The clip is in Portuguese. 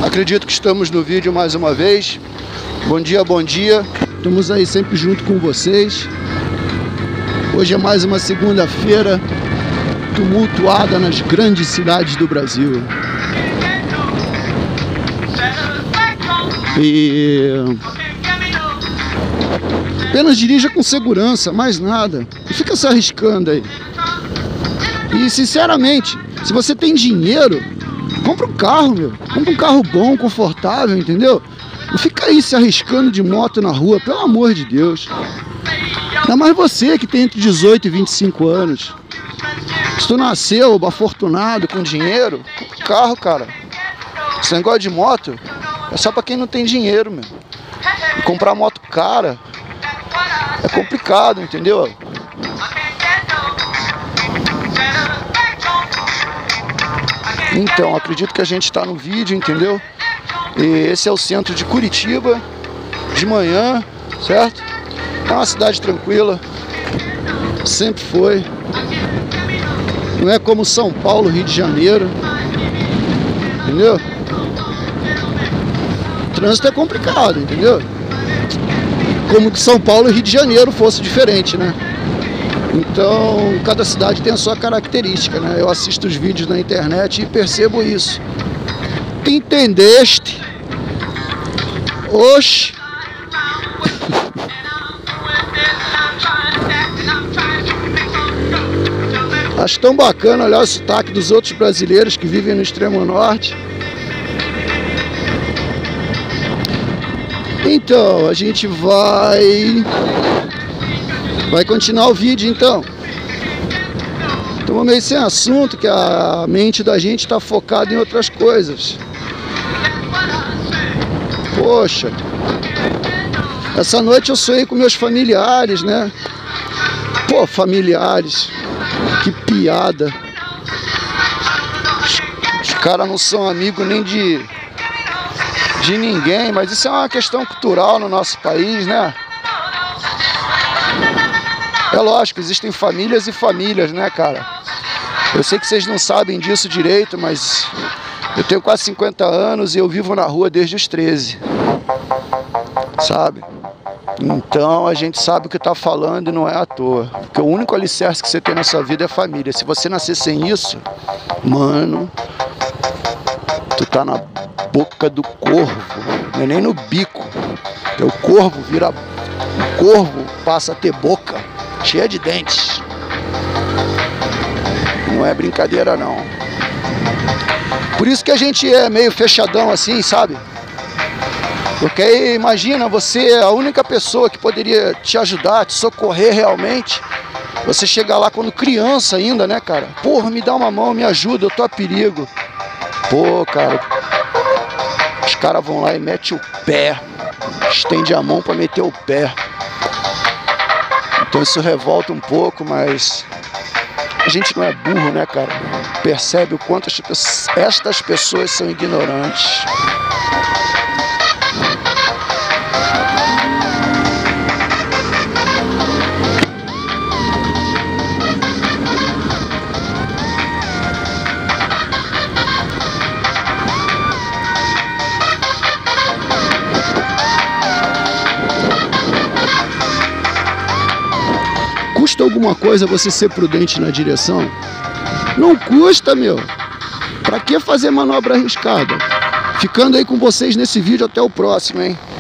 Acredito que estamos no vídeo mais uma vez. Bom dia, bom dia. Estamos aí sempre junto com vocês. Hoje é mais uma segunda-feira tumultuada nas grandes cidades do Brasil. E apenas dirija com segurança, mais nada. Não fica se arriscando aí. E sinceramente, se você tem dinheiro, compra um carro, meu. Compra um carro bom, confortável, entendeu? Não fica aí se arriscando de moto na rua, pelo amor de Deus. Ainda mais você que tem entre 18 e 25 anos. Se tu nasceu afortunado, com dinheiro, compra um carro, cara. Esse negócio de moto é só pra quem não tem dinheiro, meu. E comprar moto cara é complicado, entendeu? Então, acredito que a gente está no vídeo, entendeu? E esse é o centro de Curitiba, de manhã, certo? É uma cidade tranquila, sempre foi. Não é como São Paulo, Rio de Janeiro, entendeu? O trânsito é complicado, entendeu? Como que São Paulo e Rio de Janeiro fosse diferente, né? Então, cada cidade tem a sua característica, né? Eu assisto os vídeos na internet e percebo isso. Entendeste? Oxi! Acho tão bacana olhar o sotaque dos outros brasileiros que vivem no extremo norte. Então, a gente vai continuar o vídeo, então. Estamos meio sem assunto, que a mente da gente está focada em outras coisas. Poxa, essa noite eu sonhei com meus familiares, né? Pô, familiares, que piada. Os caras não são amigos nem de ninguém, mas isso é uma questão cultural no nosso país, né? É lógico, existem famílias e famílias, né, cara? Eu sei que vocês não sabem disso direito, mas eu tenho quase 50 anos e eu vivo na rua desde os 13, sabe? Então a gente sabe o que tá falando e não é à toa. Porque o único alicerce que você tem na sua vida é família. Se você nascer sem isso, mano, tu tá na boca do corvo, não é nem no bico. O corvo vira... O corvo passa a ter boca cheia de dentes. Não é brincadeira, não. Por isso que a gente é meio fechadão assim, sabe? Porque imagina, você é a única pessoa que poderia te ajudar, te socorrer realmente. Você chega lá quando criança ainda, né, cara? Porra, me dá uma mão, me ajuda, eu tô a perigo. Pô, cara, os caras vão lá e metem o pé. Estende a mão pra meter o pé. Então isso revolta um pouco, mas a gente não é burro, né, cara? Percebe o quanto estas pessoas são ignorantes. Custa alguma coisa você ser prudente na direção? Não custa, meu. Pra que fazer manobra arriscada? Ficando aí com vocês nesse vídeo, até o próximo, hein?